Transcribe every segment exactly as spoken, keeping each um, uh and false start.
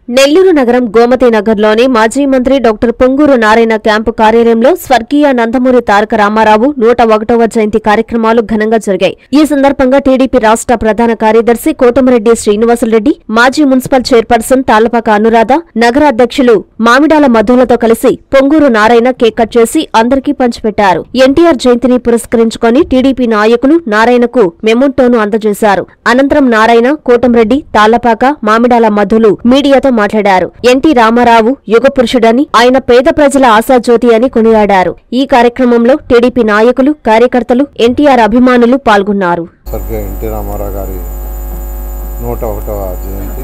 నెల్లూరు నగరం గోమతి నగర్లోని మాజీ మంత్రి డాక్టర్ పొంగూరు నారాయణ క్యాంపు కార్యాలయంలో స్వర్గీయ నందమూరి తారక రామారావు నూట ఒకటవ జయంతి కార్యక్రమాలు ఘనంగా జరిగాయి. ఈ సందర్భంగా టీడీపీ రాష్ట్ర ప్రధాన కార్యదర్శి కోటమిరెడ్డి శ్రీనివాసులరెడ్డి, మాజీ మున్సిపల్ చైర్పర్సన్ తాళ్లపాక అనురాధ, నగర అధ్యక్షులు మామిడాల మధులతో కలిసి పొంగూరు నారాయణ కేక్ కట్ చేసి అందరికీ పంచిపెట్టారు. ఎన్టీఆర్ జయంతిని పురస్కరించుకొని టీడీపీ నాయకులు నారాయణకు మెమోంటోను అందజేశారు. అనంతరం నారాయణ, కోటమిరెడ్డి, తాళ్లపాక, మామిడాల మధులు మీడియాతో మాట్లాడారు. ఎన్టీ రామారావు యుగ పురుషుడని, ఆయన పేద ప్రజల ఆశాజ్యోతి అని కొనియాడారు. ఈ కార్యక్రమంలో టీడీపీ నాయకులు, కార్యకర్తలు, ఎన్టీఆర్ అభిమానులు పాల్గొన్నారు. స్వర్గీయ ఎన్టీ రామారావు గారి నూట ఒకటవ జయంతి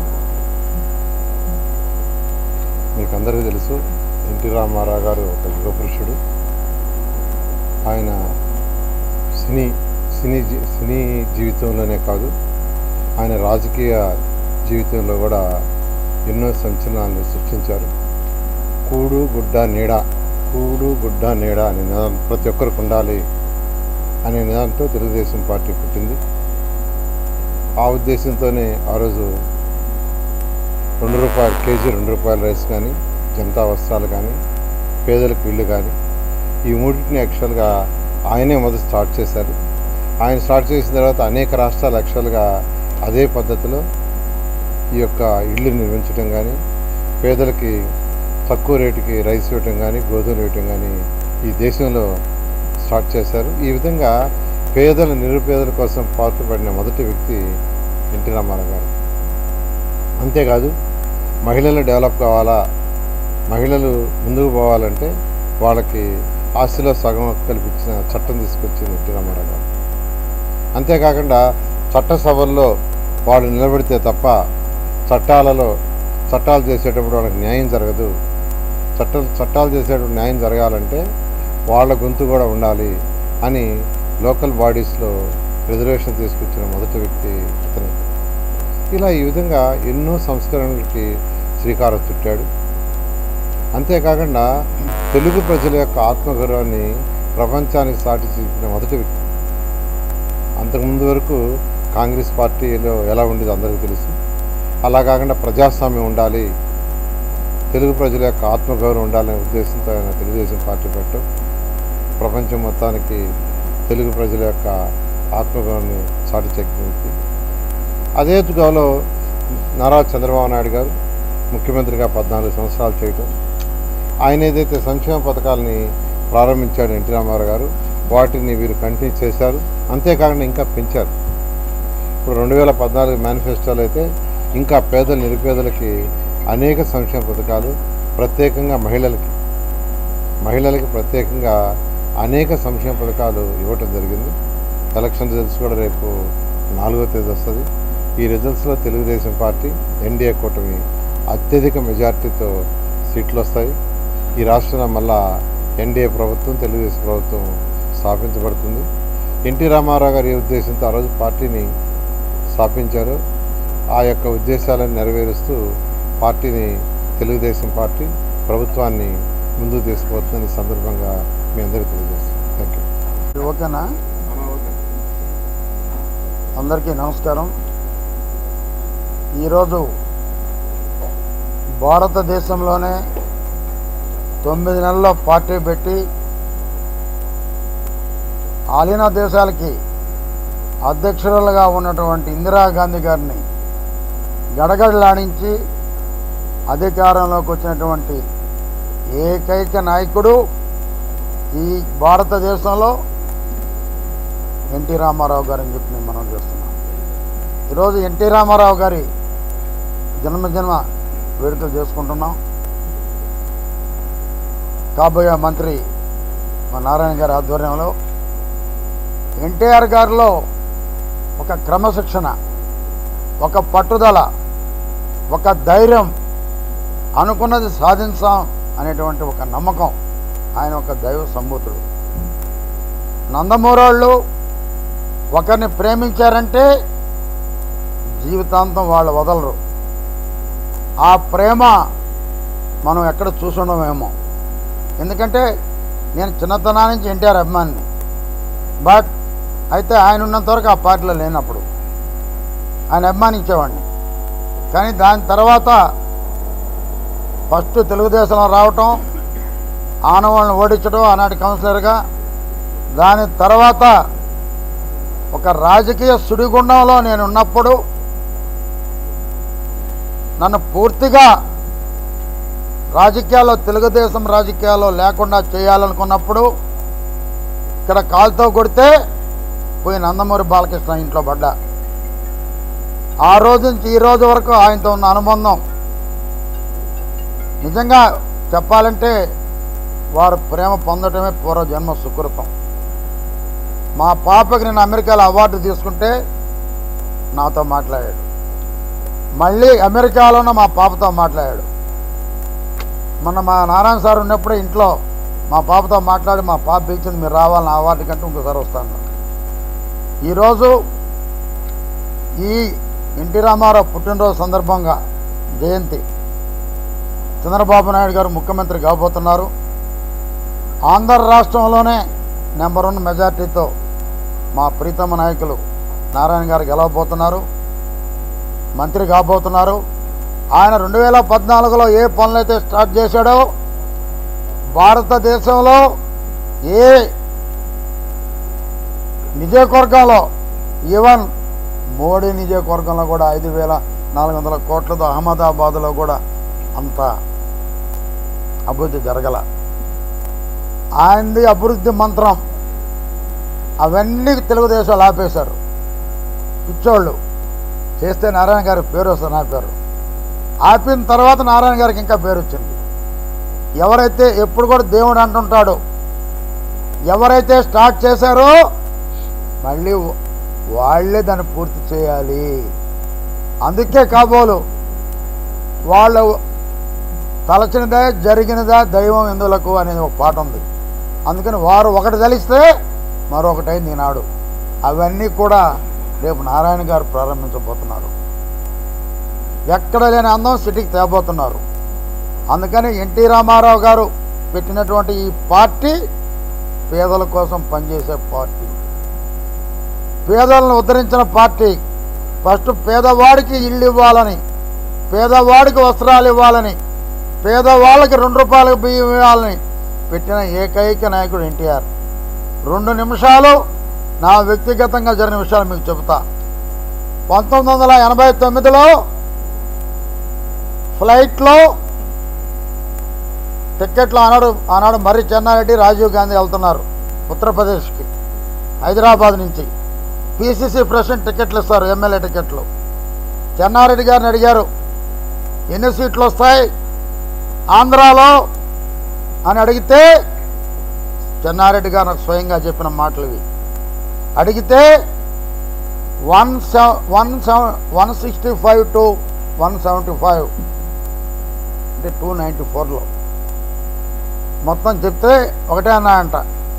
మీకందరికీ తెలుసు. ఎన్టీ రామారావు గారు ఒక యుగ పురుషుడు. ఆయన సినీ సినీ సినీ జీవితంలోనే కాదు, ఆయన రాజకీయ జీవితంలో కూడా ఎన్నో సంచలనాన్ని సృష్టించారు. కూడు గుడ్డ నీడ, కూడు గుడ్డ నీడ అనే నినాదం ప్రతి ఒక్కరికి ఉండాలి అనే నినాదంతో తెలుగుదేశం పార్టీ పుట్టింది. ఆ ఉద్దేశంతోనే ఆ రోజు రెండు రూపాయల కేజీ రెండు రూపాయల రైస్ కానీ, జనతా వస్త్రాలు కానీ, పేదలకు ఇల్లు కానీ, ఈ మూడింటిని యాక్చువల్గా ఆయనే మొదటి స్టార్ట్ చేశారు. ఆయన స్టార్ట్ చేసిన తర్వాత అనేక రాష్ట్రాలు యాక్చువల్గా అదే పద్ధతిలో ఈ యొక్క ఇల్లు నిర్మించడం కానీ, పేదలకి తక్కువ రేటుకి రైస్ ఇవ్వటం కానీ, గోధుమలు ఇవ్వటం కానీ ఈ దేశంలో స్టార్ట్ చేశారు. ఈ విధంగా పేదల నిరుపేదల కోసం పాటుపడిన మొదటి వ్యక్తి ఎన్టీ రామారావు గారు. అంతేకాదు, మహిళలు డెవలప్ కావాలా, మహిళలు ముందుకు పోవాలంటే వాళ్ళకి ఆస్తిలో సగం కల్పించిన చట్టం తీసుకొచ్చింది ఎన్టీ రామారావు గారు. అంతేకాకుండా చట్టసభల్లో వాళ్ళు నిలబడితే తప్ప చట్టాలలో చట్టాలు చేసేటప్పుడు వాళ్ళకి న్యాయం జరగదు. చట్ట చట్టాలు చేసేటప్పుడు న్యాయం జరగాలంటే వాళ్ళ గొంతు కూడా ఉండాలి అని లోకల్ బాడీస్లో రిజర్వేషన్ తీసుకొచ్చిన మొదటి వ్యక్తి అతనే. ఇలా ఈ విధంగా ఎన్నో సంస్కరణలకి శ్రీకారం చుట్టాడు. అంతేకాకుండా తెలుగు ప్రజల యొక్క ఆత్మగౌరవాన్ని ప్రపంచానికి సాటి చూపిన మొదటి వ్యక్తి. అంతకుముందు వరకు కాంగ్రెస్ పార్టీలో ఎలా ఉండేది అందరికీ తెలుసు. అలా కాకుండా ప్రజాస్వామ్యం ఉండాలి, తెలుగు ప్రజల యొక్క ఆత్మగౌరవం ఉండాలనే ఉద్దేశంతో ఆయన తెలుగుదేశం పార్టీ పెట్టడం ప్రపంచం మొత్తానికి తెలుగు ప్రజల యొక్క ఆత్మగౌరవాన్ని చాటి చెక్కింది. అదే తుగాలో నారా చంద్రబాబు నాయుడు గారు ముఖ్యమంత్రిగా పద్నాలుగు సంవత్సరాలు చేయటం, ఆయన ఏదైతే సంక్షేమ పథకాలని ప్రారంభించాడు ఎన్టీ రామారావు గారు, వాటిని వీరు కంటిన్యూ చేశారు. అంతేకాకుండా ఇంకా పెంచారు. ఇప్పుడు రెండు వేల పద్నాలుగు మేనిఫెస్టోలో అయితే ఇంకా పేదల నిరుపేదలకి అనేక సంక్షేమ పథకాలు, ప్రత్యేకంగా మహిళలకి మహిళలకి ప్రత్యేకంగా అనేక సంక్షేమ పథకాలు ఇవ్వటం జరిగింది. ఎలక్షన్ రిజల్ట్స్ కూడా రేపు నాలుగో తేదీ వస్తుంది. ఈ రిజల్ట్స్లో తెలుగుదేశం పార్టీ, ఎన్డీఏ కూటమి అత్యధిక మెజార్టీతో సీట్లు వస్తాయి. ఈ రాష్ట్రంలో మళ్ళా ఎన్డీఏ ప్రభుత్వం, తెలుగుదేశం ప్రభుత్వం స్థాపించబడుతుంది. ఎన్టీ రామారావు గారి ఉద్దేశంతో ఆ రోజు పార్టీని స్థాపించారు. ఆ యొక్క ఉద్దేశాలను నెరవేరుస్తూ పార్టీని, తెలుగుదేశం పార్టీ ప్రభుత్వాన్ని ముందుకు తీసుకుపోతుందని సందర్భంగా మీ అందరికీ తెలియజేస్తాను. Thank you. ఓకేనా? అందరికీ నమస్కారం. ఈరోజు భారతదేశంలోనే తొమ్మిది నెలల్లో పార్టీ పెట్టి ఆలిన దేశాలకి అధ్యక్షురాలుగా ఉన్నటువంటి ఇందిరాగాంధీ గారిని గడగడలాడించి అధికారంలోకి వచ్చినటువంటి ఏకైక నాయకుడు ఈ భారతదేశంలో ఎన్టీ రామారావు గారు అని చెప్పి నేను మనం చేస్తున్నాం. ఈరోజు ఎన్టీ రామారావు గారి జన్మజన్మ వేడుకలు చేసుకుంటున్నాం. కాబోయే మంత్రి మా నారాయణ గారి ఆధ్వర్యంలో ఎన్టీఆర్ గారిలో ఒక క్రమశిక్షణ, ఒక పట్టుదల, ఒక ధైర్యం, అనుకున్నది సాధించాం అనేటువంటి ఒక నమ్మకం. ఆయన ఒక దైవ సంబూతుడు. నందమూరోళ్ళు ఒకరిని ప్రేమించారంటే జీవితాంతం వాళ్ళు వదలరు. ఆ ప్రేమ మనం ఎక్కడ చూసుండమేమో. ఎందుకంటే నేను చిన్నతనా నుంచి ఎన్టీఆర్ అభిమానిని. బట్ అయితే ఆయన ఉన్నంతవరకు ఆ పార్టీలో లేనప్పుడు ఆయన అభిమానించేవాడిని. కానీ దాని తర్వాత ఫస్ట్ తెలుగుదేశంలో రావటం, ఆనవాళ్ళని ఓడించడం ఆనాటి కౌన్సిలర్గా, దాని తర్వాత ఒక రాజకీయ సుడిగుండంలో నేను ఉన్నప్పుడు నన్ను పూర్తిగా రాజకీయాల్లో తెలుగుదేశం రాజకీయాల్లో లేకుండా చేయాలనుకున్నప్పుడు ఇక్కడ కాలుతో కొడితే పోయి నందమూరి బాలకృష్ణ ఇంట్లో పడ్డా. ఆ రోజు నుంచి ఈ రోజు వరకు ఆయనతో ఉన్న అనుబంధం నిజంగా చెప్పాలంటే వారు ప్రేమ పొందటమే పూర్వజన్మ సుకృతం. మా పాపకి నేను అమెరికాలో అవార్డు తీసుకుంటే నాతో మాట్లాడాడు, మళ్ళీ అమెరికాలోనే మా పాపతో మాట్లాడాడు. మొన్న మా నారాయణ సార్ ఉన్నప్పుడే ఇంట్లో మా పాపతో మాట్లాడి మా పాప పిలిచింది, మీరు రావాలని అవార్డు కంటే ఇంకోసారి వస్తాను. ఈరోజు ఈ ఎన్టీ రామారావు పుట్టినరోజు సందర్భంగా జయంతి, చంద్రబాబు నాయుడు గారు ముఖ్యమంత్రి కాబోతున్నారు. ఆంధ్ర రాష్ట్రంలోనే నెంబర్ వన్ మెజార్టీతో మా ప్రీతమ నాయకులు నారాయణ గారు గెలవబోతున్నారు, మంత్రి కాబోతున్నారు. ఆయన రెండు వేల పద్నాలుగులో ఏ పనులైతే స్టార్ట్ చేశాడో భారతదేశంలో ఏ నియోజకవర్గంలో, ఈవెన్ మోడీ నియోజకవర్గంలో కూడా ఐదు వేల నాలుగు వందల కోట్లతో అహ్మదాబాద్లో కూడా అంత అభివృద్ధి జరగల. ఆయనది అభివృద్ధి మంత్రం అవన్నీ తెలుగుదేశాలు ఆపేశారు. పిచ్చోళ్ళు చేస్తే నారాయణ గారి పేరు వస్తుంది, నా పేరు ఆపిన తర్వాత నారాయణ గారికి ఇంకా పేరు వచ్చింది. ఎవరైతే ఎప్పుడు కూడా దేవుడు అంటుంటాడో, ఎవరైతే స్టార్ట్ చేశారో మళ్ళీ వాళ్ళే దాన్ని పూర్తి చేయాలి. అందుకే కాబోలు వాళ్ళు తలచినదే జరిగినదా దైవం ఎందులకు అనేది ఒక పాట ఉంది. అందుకని వారు ఒకటి తలిస్తే మరొకటి అయింది ఈనాడు. అవన్నీ కూడా రేపు నారాయణ గారు ప్రారంభించబోతున్నారు. ఎక్కడ లేని అందం సిటీకి తేబోతున్నారు. అందుకని ఎన్టీ రామారావు గారు పెట్టినటువంటి ఈ పార్టీ పేదల కోసం పనిచేసే పార్టీ, పేదలను ఉద్ధరించిన పార్టీ. ఫస్ట్ పేదవాడికి ఇల్లు ఇవ్వాలని, పేదవాడికి వస్త్రాలు ఇవ్వాలని, పేదవాళ్ళకి రెండు రూపాయలకు బియ్యం ఇవ్వాలని పెట్టిన ఏకైక నాయకుడు ఎన్టీఆర్. రెండు నిమిషాలు నా వ్యక్తిగతంగా జరిగిన విషయాలు మీకు చెబుతా. పంతొమ్మిది వందల ఎనభై తొమ్మిదిలో ఫ్లైట్లో టిక్కెట్లు ఆనాడు ఆనాడు మర్రి చెన్నారెడ్డి, రాజీవ్ గాంధీ వెళ్తున్నారు ఉత్తరప్రదేశ్కి హైదరాబాద్ నుంచి. పిసిసి ప్రెసిడెంట్ టికెట్లు ఇస్తారు, ఎమ్మెల్యే టికెట్లు. చెన్నారెడ్డి గారిని అడిగారు, ఎన్ని సీట్లు వస్తాయి ఆంధ్రాలో అని అడిగితే, చెన్నారెడ్డి గారు నాకు స్వయంగా చెప్పిన మాటలు ఇవి. అడిగితే one seven one seven one sixty five two one seventy five అంటే టూ నైంటీ ఫోర్లో మొత్తం చెప్తే ఒకటే అన్నాయంట.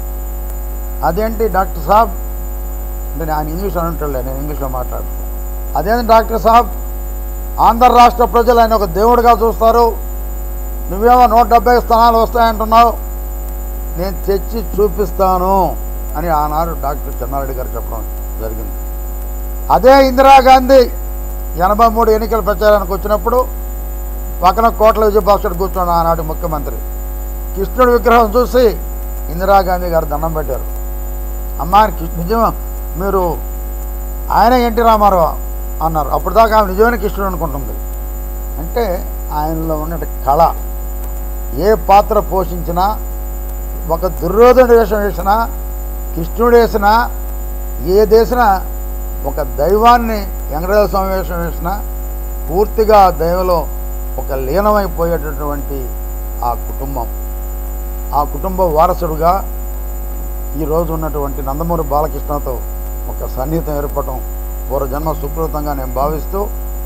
అదేంటి డాక్టర్ సాబ్ అంటే ఆయన ఇంగ్లీష్ అంటుంటలే, నేను ఇంగ్లీష్లో మాట్లాడుతాను. అదేంటి డాక్టర్ సాబ్, ఆంధ్ర రాష్ట్ర ప్రజలు ఆయన ఒక దేవుడిగా చూస్తారు, నువ్వేమో నూట డెబ్బై స్థానాలు వస్తాయంటున్నావు, నేను తెచ్చి చూపిస్తాను అని ఆనాడు డాక్టర్ చెన్నారెడ్డి గారు చెప్పడం జరిగింది. అదే ఇందిరాగాంధీ ఎనభై మూడు ఎన్నికల ప్రచారానికి వచ్చినప్పుడు పక్కన కోట్ల విజయభాస్కర్ కూర్చున్న ఆనాటి ముఖ్యమంత్రి కృష్ణుడి విగ్రహం చూసి ఇందిరాగాంధీ గారు దండం పెట్టారు. అమ్మా నిజమా మీరు ఆయన ఎన్టీ రామారావు అన్నారు. అప్పుడు దాకా ఆమె నిజమైన కృష్ణుడు అనుకుంటుంది. అంటే ఆయనలో ఉన్న కళ, ఏ పాత్ర పోషించినా, ఒక దుర్యోధన వేషం వేసినా, కృష్ణుడు వేసినా, ఏదేసినా, ఒక దైవాన్ని వెంకటేశ్వర స్వామి వేషం వేసినా పూర్తిగా దైవంలో ఒక లీనమైపోయేటటువంటి ఆ కుటుంబం, ఆ కుటుంబ వారసుడుగా ఈరోజు ఉన్నటువంటి నందమూరి బాలకృష్ణతో ఒక సన్నిహితం ఏర్పడటం పూర్వజన్మ సుకృతంగా నేను భావిస్తూ,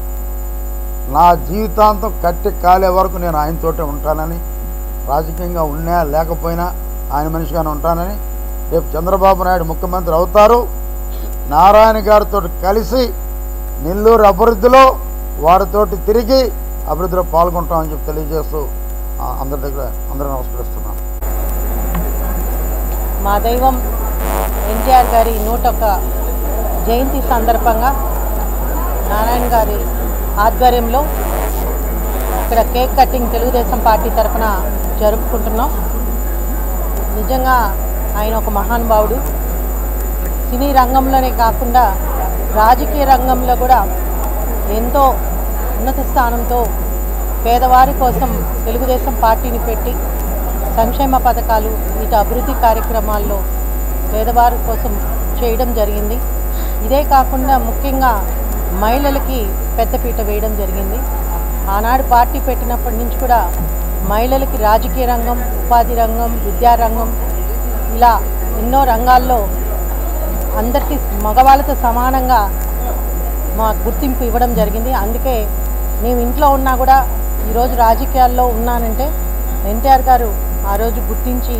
నా జీవితాంతం కట్టి కాలే వరకు నేను ఆయనతోటే ఉంటానని, రాజకీయంగా ఉన్నా లేకపోయినా ఆయన మనిషిగానే ఉంటానని, రేపు చంద్రబాబు నాయుడు ముఖ్యమంత్రి అవుతారు, నారాయణ గారితో కలిసి నెల్లూరు అభివృద్ధిలో వారితోటి తిరిగి అభివృద్ధిలో పాల్గొంటామని చెప్పి తెలియజేస్తూ అందరి దగ్గర అందరూ నమస్కరిస్తున్నాను. మా దైవం ఎన్టీఆర్ గారి నూట ఒక్క జయంతి సందర్భంగా నారాయణ గారి ఆధ్వర్యంలో ఇక్కడ కేక్ కటింగ్ తెలుగుదేశం పార్టీ తరఫున జరుపుకుంటున్నాం. నిజంగా ఆయన ఒక మహానుభావుడు. సినీ రంగంలోనే కాకుండా రాజకీయ రంగంలో కూడా ఎంతో ఉన్నత స్థానంతో పేదవారి కోసం తెలుగుదేశం పార్టీని పెట్టి సంక్షేమ పథకాలు ఇటు అభివృద్ధి కార్యక్రమాల్లో పేదవారి కోసం చేయడం జరిగింది. ఇదే కాకుండా ముఖ్యంగా మహిళలకి పెద్దపీట వేయడం జరిగింది. ఆనాడు పార్టీ పెట్టినప్పటి నుంచి కూడా మహిళలకి రాజకీయ రంగం, ఉపాధి రంగం, విద్యారంగం ఇలా ఎన్నో రంగాల్లో అందరికీ మగవాళ్ళతో సమానంగా మా గుర్తింపు ఇవ్వడం జరిగింది. అందుకే మేము ఇంట్లో ఉన్నా కూడా ఈరోజు రాజకీయాల్లో ఉన్నానంటే ఎన్టీఆర్ గారు ఆ రోజు గుర్తించి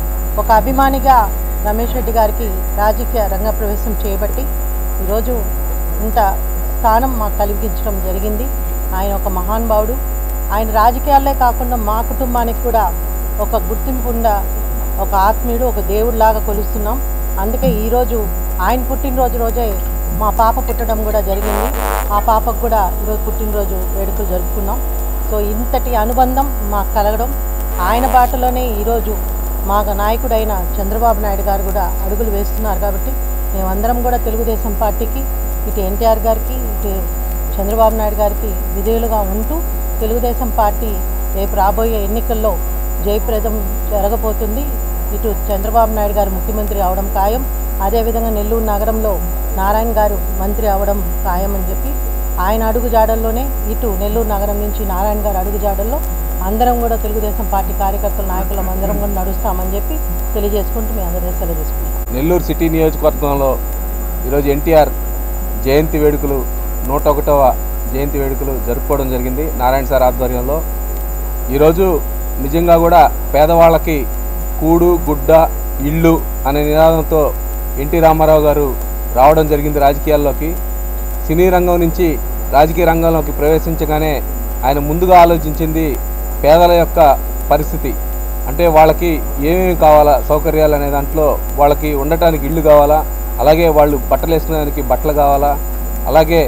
ఒక అభిమానిగా రమేష్ రెడ్డి గారికి రాజకీయ రంగ ప్రవేశం చేయబట్టి ఈరోజు ఇంత స్థానం మాకు కలిగించడం జరిగింది. ఆయన ఒక మహానుభావుడు. ఆయన రాజకీయాలే కాకుండా మా కుటుంబానికి కూడా ఒక గుర్తింపు ఉన్న ఒక ఆత్మీయుడు, ఒక దేవుడిలాగా కొలుస్తున్నాం. అందుకే ఈరోజు ఆయన పుట్టినరోజు రోజే మా పాప పుట్టడం కూడా జరిగింది. ఆ పాపకు కూడా ఈరోజు పుట్టినరోజు వేడుకలు జరుపుకున్నాం. సో ఇంతటి అనుబంధం మాకు కలగడం, ఆయన బాటలోనే ఈరోజు మా నాయకుడైన చంద్రబాబు నాయుడు గారు కూడా అడుగులు వేస్తున్నారు. కాబట్టి మేమందరం కూడా తెలుగుదేశం పార్టీకి, ఇటు ఎన్టీఆర్ గారికి, ఇటు చంద్రబాబు నాయుడు గారికి విధేయులుగా ఉంటూ తెలుగుదేశం పార్టీ రేపు రాబోయే ఎన్నికల్లో జయప్రదం జరగబోతుంది. ఇటు చంద్రబాబు నాయుడు గారు ముఖ్యమంత్రి అవడం ఖాయం, అదేవిధంగా నెల్లూరు నగరంలో నారాయణ గారు మంత్రి అవడం ఖాయం అని చెప్పి ఆయన అడుగు జాడల్లోనే ఇటు నెల్లూరు నగరం నుంచి నారాయణ గారు అడుగు జాడల్లో అందరం కూడా తెలుగుదేశం పార్టీ కార్యకర్తలు, నాయకులం అందరం కూడా నడుస్తామని చెప్పి తెలియజేసుకుంటూ మీ అందరూ సెలవు చేసుకుంటాం. నెల్లూరు సిటీ నియోజకవర్గంలో ఈరోజు ఎన్టీఆర్ జయంతి వేడుకలు నూట ఒకటవ జయంతి వేడుకలు జరుపుకోవడం జరిగింది నారాయణ సార్ ఆధ్వర్యంలో. ఈరోజు నిజంగా కూడా పేదవాళ్ళకి కూడు, గుడ్డ, ఇల్లు అనే నినాదంతో ఎన్టీ రామారావు గారు రావడం జరిగింది రాజకీయాల్లోకి. సినీ రంగం నుంచి రాజకీయ రంగంలోకి ప్రవేశించగానే ఆయన ముందుగా ఆలోచించింది పేదల యొక్క పరిస్థితి. అంటే వాళ్ళకి ఏమేమి కావాలా సౌకర్యాలు అనే దాంట్లో వాళ్ళకి ఉండటానికి ఇల్లు కావాలా, అలాగే వాళ్ళు బట్టలు వేసుకునేదానికి బట్టలు కావాలా, అలాగే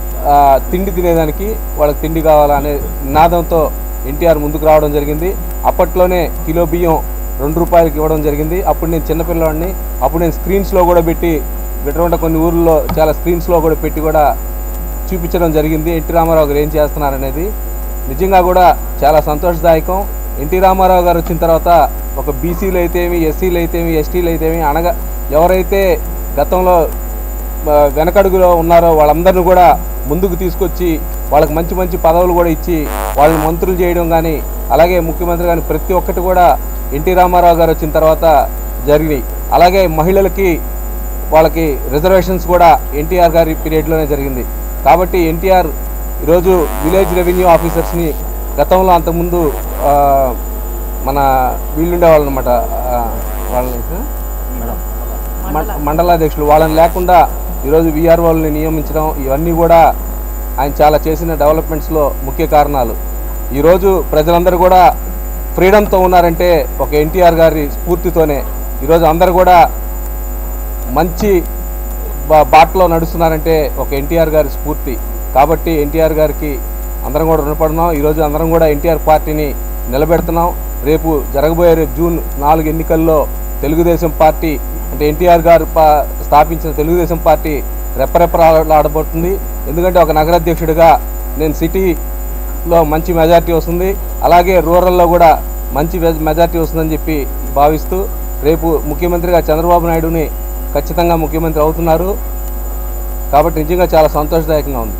తిండి తినేదానికి వాళ్ళకి తిండి కావాలా అనే నినాదంతో ఎన్టీఆర్ ముందుకు రావడం జరిగింది. అప్పట్లోనే కిలో బియ్యం రెండు రూపాయలకి ఇవ్వడం జరిగింది. అప్పుడు నేను చిన్నపిల్లవాడిని, అప్పుడు నేను స్క్రీన్స్లో కూడా పెట్టి బిడ్డవంట కొన్ని ఊర్లలో చాలా స్క్రీన్స్లో కూడా పెట్టి కూడా చూపించడం జరిగింది ఎన్టీ రామారావు గారు ఏం చేస్తున్నారనేది. నిజంగా కూడా చాలా సంతోషదాయకం. ఎన్టీ రామారావు గారు వచ్చిన తర్వాత ఒక బీసీలు అయితేమి, ఎస్సీలు అయితేమి, ఎస్టీలు అయితేమి, అనగా ఎవరైతే గతంలో వెనకడుగులో ఉన్నారో వాళ్ళందరినీ కూడా ముందుకు తీసుకొచ్చి వాళ్ళకి మంచి మంచి పదవులు కూడా ఇచ్చి వాళ్ళని మంత్రులు చేయడం కానీ, అలాగే ముఖ్యమంత్రి కానీ ప్రతి ఒక్కటి కూడా ఎన్టీ రామారావు గారు వచ్చిన తర్వాత జరిగినాయి. అలాగే మహిళలకి వాళ్ళకి రిజర్వేషన్స్ కూడా ఎన్టీఆర్ గారి పీరియడ్లోనే జరిగింది. కాబట్టి ఎన్టీఆర్ ఈరోజు విలేజ్ రెవెన్యూ ఆఫీసర్స్ని గతంలో అంతకుముందు మన వీళ్ళుండేవాళ్ళు అనమాట, వాళ్ళని మండలాధ్యక్షులు వాళ్ళని లేకుండా ఈరోజు వీఆర్ఓల్ని నియమించడం, ఇవన్నీ కూడా ఆయన చాలా చేసిన డెవలప్మెంట్స్లో ముఖ్య కారణాలు. ఈరోజు ప్రజలందరూ కూడా ఫ్రీడమ్తో ఉన్నారంటే ఒక ఎన్టీఆర్ గారి స్ఫూర్తితోనే. ఈరోజు అందరూ కూడా మంచి బా బాటలో నడుస్తున్నారంటే ఒక ఎన్టీఆర్ గారి స్ఫూర్తి. కాబట్టి ఎన్టీఆర్ గారికి అందరం కూడా రుణపడున్నాం. ఈరోజు అందరం కూడా ఎన్టీఆర్ పార్టీని నిలబెడుతున్నాం. రేపు జరగబోయే రేపు జూన్ నాలుగు ఎన్నికల్లో తెలుగుదేశం పార్టీ అంటే ఎన్టీఆర్ గారు స్థాపించిన తెలుగుదేశం పార్టీ రెప్పరెప్పలాడబోతుంది. ఎందుకంటే ఒక నగరాధ్యక్షుడిగా నేను సిటీలో మంచి మెజార్టీ వస్తుంది, అలాగే రూరల్లో కూడా మంచి మెజార్టీ వస్తుందని చెప్పి భావిస్తూ రేపు ముఖ్యమంత్రిగా చంద్రబాబు నాయుడుని ఖచ్చితంగా ముఖ్యమంత్రి అవుతున్నారు. కాబట్టి నిజంగా చాలా సంతోషదాయకంగా ఉంది.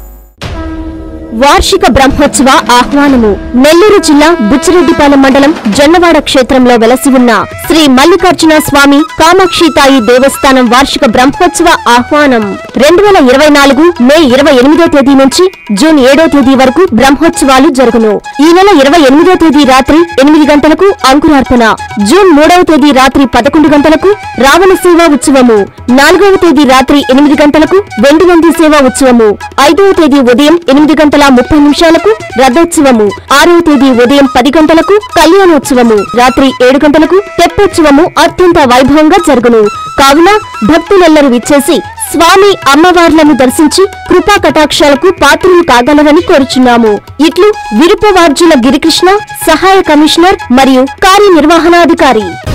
వార్షిక బ్రహ్మోత్సవ ఆహ్వానము. నెల్లూరు జిల్లా బుచ్చిరెడ్డిపాలెం మండలం జొన్నవాడ క్షేత్రంలో వెలసి ఉన్న శ్రీ మల్లికార్జున స్వామి కామాక్షితాయి దేవస్థానం వార్షిక బ్రహ్మోత్సవ ఆహ్వానం రెండు వేల ఇరవై నాలుగు మే ఇరవై ఎనిమిదో తేదీ నుంచి జూన్ ఏడో తేదీ వరకు బ్రహ్మోత్సవాలు జరుగును. ఈ నెల ఇరవై ఎనిమిదో తేదీ రాత్రి ఎనిమిది గంటలకు అంకురార్పణ, జూన్ మూడవ తేదీ రాత్రి పదకొండు గంటలకు రావణ సేవా ఉత్సవము, నాలుగవ తేదీ రాత్రి ఎనిమిది గంటలకు వెండి నంది సేవా ఉత్సవము, ఐదవ తేదీ ఉదయం ఎనిమిది గంటల ముప్పై నిమిషాలకు రథోత్సవము, ఆరవ తేదీ ఉదయం పది గంటలకు కళ్యాణోత్సవము, రాత్రి ఏడు గంటలకు తెప్పోత్సవము అత్యంత వైభవంగా జరుగును. కావున భక్తులెల్లరూ విచ్చేసి స్వామి అమ్మవార్లను దర్శించి కృపా కటాక్షాలకు పాత్రలు కాగలరని కోరుచున్నాము. ఇట్లు విరుపవార్జుల గిరికృష్ణ, సహాయ కమిషనర్ మరియు కార్యనిర్వహణాధికారి.